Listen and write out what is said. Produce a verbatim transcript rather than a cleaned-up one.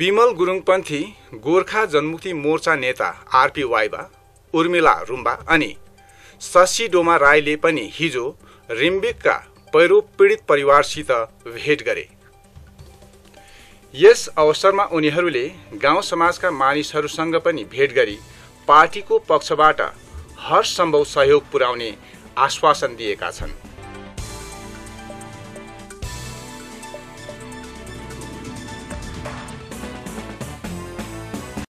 बिमल गुरुङपन्थी गोर्खा जनमुक्ति मोर्चा नेता RP viva, Urmila Rumba अनि शशि डोमा राईले पनि हिजो रिम्बिकका पहिरो पीडित परिवारसित भेट गरे। यस अवसरमा उनीहरूले गाउँ समाजका मानिसहरूसँग पनि भेट गरी पार्टीको पक्षबाट हर सम्भव सहयोग पुर्याउने आश्वासन दिएका छन्।